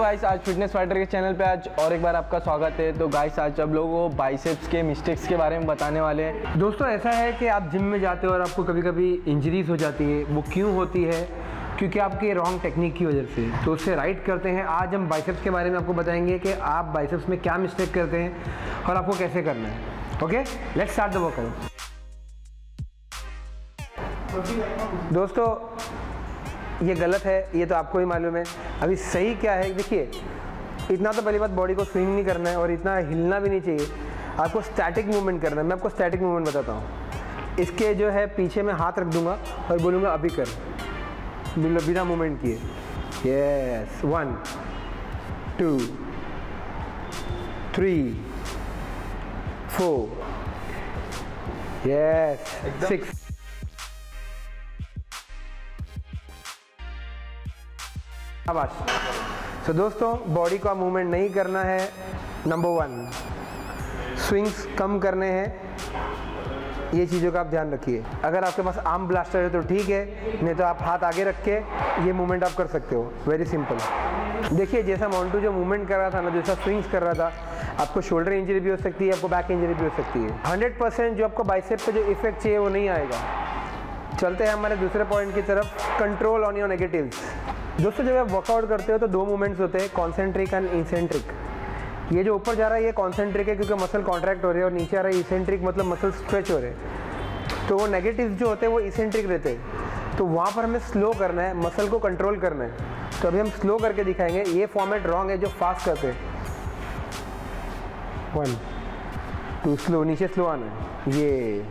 Guys, आज fitness fighter के channel पे आज और एक बार आपका स्वागत है। तो गाइस, आज आप लोगों को बाइसेप्स के मिस्टेक्स के बारे में बताने वाले हैं। दोस्तों, ऐसा है कि आप जिम में जाते हो और आपको कभी कभी इंजरीज हो जाती है। वो क्यों होती है? क्योंकि आपके रॉन्ग टेक्निक की वजह से। तो उससे राइट करते हैं। आज हम बाइसेप्स के बारे में आपको बताएंगे कि आप बाइसेप्स में क्या मिस्टेक करते हैं और आपको कैसे करना है। Okay, let's start the workout. दोस्तों, ये गलत है, ये तो आपको ही मालूम है। अभी सही क्या है, देखिए, इतना तो पहली बात, बॉडी को स्विंग नहीं करना है और इतना हिलना भी नहीं चाहिए। आपको स्टैटिक मूवमेंट करना है। मैं आपको स्टैटिक मूवमेंट बताता हूँ। इसके जो है पीछे मैं हाथ रख दूंगा और बोलूँगा अभी कर, बिना मूवमेंट किए। Yes, 1 2 3 4 yes 6। तो दोस्तों, बॉडी का मूवमेंट नहीं करना है। नंबर 1, स्विंग्स कम करने हैं। ये चीज़ों का आप ध्यान रखिए। अगर आपके पास आर्म ब्लास्टर है तो ठीक है, नहीं तो आप हाथ आगे रख के ये मूवमेंट आप कर सकते हो। Very simple. देखिए, जैसा मोंटू जो मूवमेंट कर रहा था ना, जैसा स्विंग्स कर रहा था, आपको शोल्डर इंजरी भी हो सकती है, आपको बैक इंजरी भी हो सकती है। 100% जो आपको बाइसेप पे जो इफेक्ट चाहिए वो नहीं आएगा। चलते हैं हमारे दूसरे पॉइंट की तरफ, कंट्रोल ऑन योर नेगेटिव्स। दोस्तों, जब आप वर्कआउट करते हो तो 2 मूवमेंट्स होते हैं, कॉन्सेंट्रिक एंड इंसेंट्रिक। ये जो ऊपर जा रहा है ये कॉन्सेंट्रिक है क्योंकि मसल कॉन्ट्रैक्ट हो रही है, और नीचे आ रहा है इंसेंट्रिक, मतलब मसल स्ट्रेच हो रहे हैं। तो वो नेगेटिव्स जो होते हैं वो इंसेंट्रिक रहते हैं। तो वहाँ पर हमें स्लो करना है, मसल को कंट्रोल करना है। तो अभी हम स्लो करके दिखाएंगे। ये फॉर्मेट रॉन्ग है जो फास्ट करते हैं। 1 2 स्लो, नीचे स्लो आना है। ये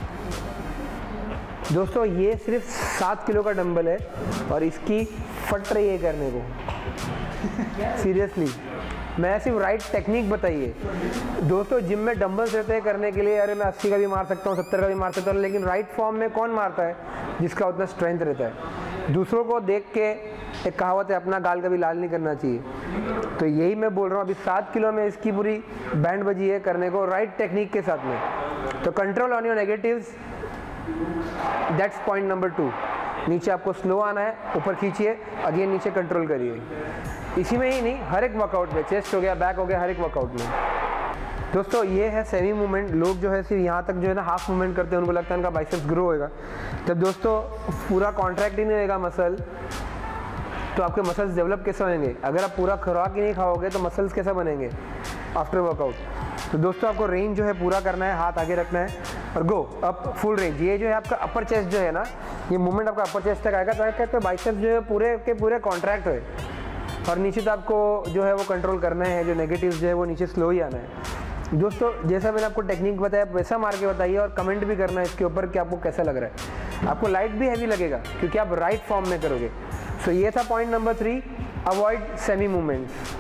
दोस्तों, ये सिर्फ 7 किलो का डंबल है और इसकी फट रही है करने को। सीरियसली, मैं सिर्फ राइट टेक्निक बताइए। दोस्तों, जिम में डंबल्स रहते हैं करने के लिए, अरे मैं 80 का भी मार सकता हूँ, 70 का भी मार सकता हूँ, लेकिन राइट फॉर्म में कौन मारता है? जिसका उतना स्ट्रेंथ रहता है। दूसरों को देख के, एक कहावत है, अपना गाल कभी लाल नहीं करना चाहिए। तो यही मैं बोल रहा हूँ। अभी 7 किलो में इसकी पूरी बैंड बजी है करने को राइट टेक्निक के साथ में। तो control on your negatives, that's point number 2। नीचे आपको स्लो आना है, ऊपर खींचिए, अगेन नीचे कंट्रोल करिए। इसी में ही नहीं, हर एक वर्कआउट में, चेस्ट हो गया, बैक हो गया, हर एक वर्कआउट में। दोस्तों, ये है सेमी मूवमेंट। लोग जो है सिर्फ यहाँ तक जो है ना हाफ मूवमेंट करते हैं, उनको लगता है उनका बाइसेप्स ग्रो होएगा। जब दोस्तों पूरा कॉन्ट्रैक्ट ही नहीं रहेगा मसल, तो आपके मसल्स डेवलप कैसे बनेंगे? अगर आप पूरा खुराक ही नहीं खाओगे तो मसल्स कैसे बनेंगे आफ्टर वर्कआउट? तो दोस्तों, आपको रेंज जो है पूरा करना है, हाथ आगे रखना है और गो अप, फुल रेंज। ये जो है आपका अपर चेस्ट जो है ना, ये मूवमेंट आपका अपर चेस्ट तक आएगा, ताकि बाइसेप्स जो है पूरे के पूरे कॉन्ट्रैक्ट है। और नीचे तो आपको जो है वो कंट्रोल करना है, जो नेगेटिव्स जो है वो नीचे स्लो ही आना है। दोस्तों, जैसा मैंने आपको टेक्निक बताया वैसा मार के बताइए, और कमेंट भी करना है इसके ऊपर कि आपको कैसा लग रहा है। आपको लाइट भी हैवी लगेगा क्योंकि आप राइट फॉर्म में करोगे। सो ये था point number 3, avoid semi movements.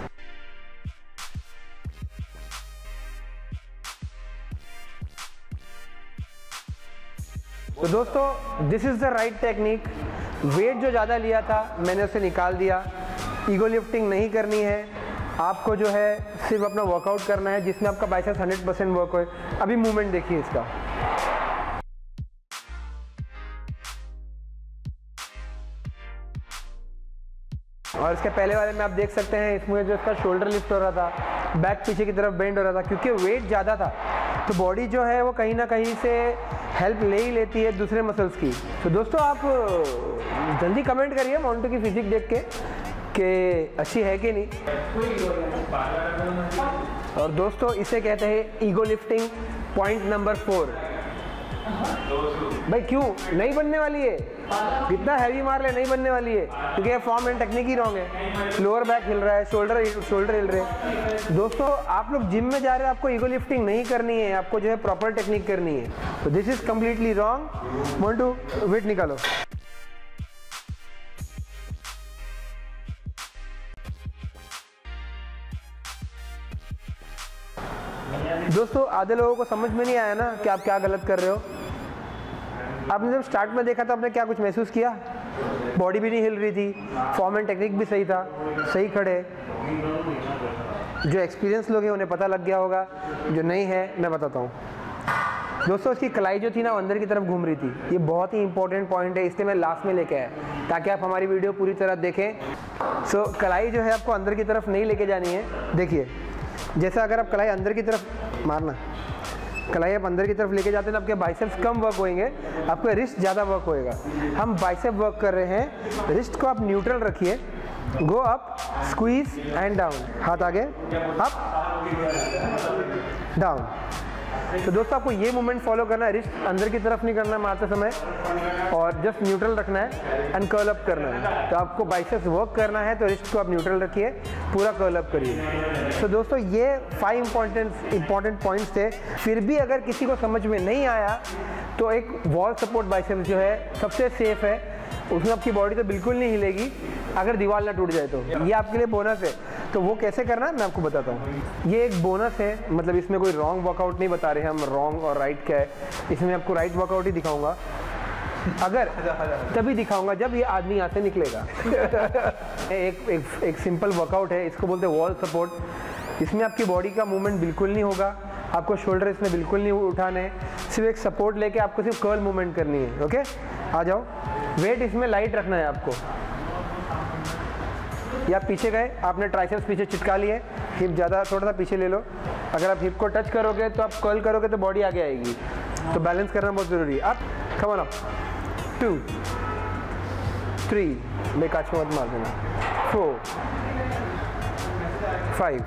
तो दोस्तों, this is the right technique. Weight जो ज़्यादा लिया था मैंने उसे निकाल दिया। ईगो लिफ्टिंग नहीं करनी है। आपको जो है सिर्फ अपना वर्कआउट करना है जिसमें आपका बाइसेप्स 100% वर्क हो। अभी मूवमेंट देखिए इसका। और इसके पहले वाले में आप देख सकते हैं, इसमें जो इसका शोल्डर लिफ्ट हो रहा था, बैक पीछे की तरफ बेंड हो रहा था, क्योंकि वेट ज़्यादा था। तो बॉडी जो है वो कहीं ना कहीं से हेल्प ले ही लेती है दूसरे मसल्स की। तो दोस्तों, आप जल्दी कमेंट करिए मोंटू की फिजिक देख के कि अच्छी है कि नहीं। और दोस्तों, इसे कहते हैं ईगो लिफ्टिंग। Point number 4। भाई क्यों नहीं बनने वाली है? कितना हैवी मार ले, नहीं बनने वाली है क्योंकि ये फॉर्म एंड टेक्निक ही रॉन्ग है। लोअर बैक हिल रहा है, शोल्डर हिल रहे हैं। दोस्तों, आप लोग जिम में जा रहे हो, आपको ईगो लिफ्टिंग नहीं करनी है, आपको जो है प्रॉपर टेक्निक करनी है। तो this is completely wrong. Montu, weight निकालो। दोस्तों, आधे लोगों को समझ में नहीं आया ना कि आप क्या गलत कर रहे हो। आपने जब स्टार्ट में देखा था, आपने क्या कुछ महसूस किया? बॉडी भी नहीं हिल रही थी, फॉर्म एंड टेक्निक भी सही था, सही खड़े। जो एक्सपीरियंस लोग हैं उन्हें पता लग गया होगा, जो नहीं है मैं बताता हूँ। दोस्तों इसकी कलाई जो थी ना अंदर की तरफ घूम रही थी, ये बहुत ही इंपॉर्टेंट पॉइंट है, इसलिए मैं लास्ट में लेके आया ताकि आप हमारी वीडियो पूरी तरह देखें। सो कलाई जो है आपको अंदर की तरफ नहीं लेके जानी है। देखिए जैसा अगर आप कलाई अंदर की तरफ मारना, कलाई आप अंदर की तरफ लेके जाते हैं ना, आपके बाइसेप्स कम वर्क होंगे, आपका रिस्ट ज़्यादा वर्क होएगा। हम बाइसेप वर्क कर रहे हैं, रिस्ट को आप न्यूट्रल रखिए, go up, squeeze and down, हाथ आगे, अप डाउन। तो दोस्तों आपको ये मूवमेंट फॉलो करना है, रिस्ट अंदर की तरफ नहीं करना है मारते समय, और जस्ट न्यूट्रल रखना है एंड कर्ल अप करना है। तो आपको बाइसेप्स वर्क करना है तो रिस्ट को आप न्यूट्रल रखिए, पूरा कर्ल अप करिए। तो दोस्तों ये 5 इंपॉर्टेंट पॉइंट्स थे। फिर भी अगर किसी को समझ में नहीं आया तो एक वॉल सपोर्ट बाइसेप्स जो है सबसे सेफ है, उसमें आपकी बॉडी तो बिल्कुल नहीं हिलेगी अगर दीवार ना टूट जाए तो। ये आपके लिए बोनस है। तो वो कैसे करना है मैं आपको बताता हूँ। ये एक बोनस है, मतलब इसमें कोई रॉन्ग वर्कआउट नहीं बता रहे हम, रॉन्ग और राइट क्या है, इसमें आपको राइट वर्कआउट ही दिखाऊंगा, अगर तभी दिखाऊंगा जब ये आदमी यहाँ से निकलेगा। एक सिंपल वर्कआउट है, इसको बोलते हैं वॉल सपोर्ट। इसमें आपकी बॉडी का मूवमेंट बिल्कुल नहीं होगा, आपको शोल्डर इसमें बिल्कुल नहीं उठाने, सिर्फ एक सपोर्ट लेके आपको सिर्फ कर्ल मूवमेंट करनी है। ओके, आ जाओ। वेट इसमें लाइट रखना है आपको। या आप पीछे गए, आपने ट्राइसेप्स पीछे चिटका लिए, हिप ज़्यादा थोड़ा सा पीछे ले लो। अगर आप हिप को टच करोगे तो आप कर्ल करोगे तो बॉडी आगे आएगी, तो बैलेंस करना बहुत ज़रूरी है। अप, कम ऑन अप, 2 3, बेकाच में मत मार देना, 4 5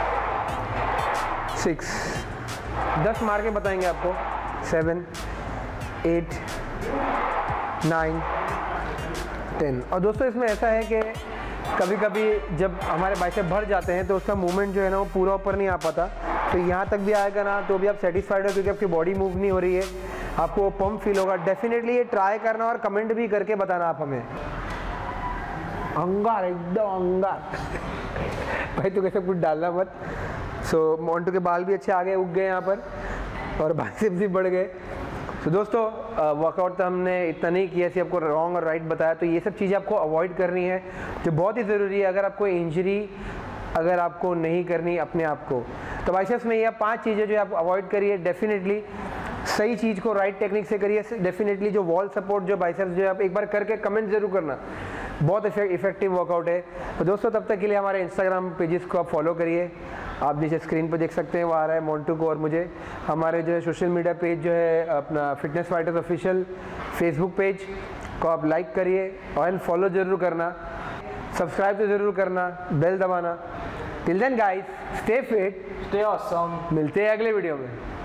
6, 10 मार के बताएंगे आपको, 7 8 9 10। और दोस्तों इसमें ऐसा है कि कभी कभी जब हमारे बाइसेप भर जाते हैं तो उसका मूवमेंट जो है ना वो पूरा ऊपर नहीं आ पाता, तो यहाँ तक भी आएगा ना तो भी आप सेटिस्फाइड हो, क्योंकि आपकी बॉडी मूव नहीं हो रही है, आपको पंप फील होगा। डेफिनेटली ये ट्राई करना और कमेंट भी करके बताना आप हमें। अंगार, एकदम अंगार। भाई तो कैसे कुछ डालना मत। सो मोंटू के बाल भी अच्छे आगे उग गए यहाँ पर, और बाइसेप्स भी बढ़ गए। तो दोस्तों वर्कआउट तो हमने इतना नहीं किया, सिर्फ आपको रॉन्ग और राइट बताया। तो ये सब चीज़ें आपको अवॉइड करनी है जो बहुत ही ज़रूरी है अगर आपको इंजरी अगर आपको नहीं करनी अपने आप को। तो बाइसेप्स में ये 5 चीज़ें जो आप अवॉइड करिए, डेफिनेटली सही चीज़ को राइट टेक्निक से करिए। डेफिनेटली जो वॉल सपोर्ट जो बाइसेप्स जो है आप एक बार करके कमेंट जरूर करना, बहुत इफेक्टिव वर्कआउट है। तो दोस्तों तब तक के लिए हमारे इंस्टाग्राम पेजेस को आप फॉलो करिए, आप नीचे स्क्रीन पर देख सकते हैं, वो आ रहा है मोंटू को और मुझे। हमारे जो है सोशल मीडिया पेज जो है अपना fitness fighters official Facebook page को आप लाइक करिए और फॉलो ज़रूर करना, सब्सक्राइब तो ज़रूर करना, बेल दबाना। Till then guys, stay fit, stay awesome. मिलते हैं अगले वीडियो में।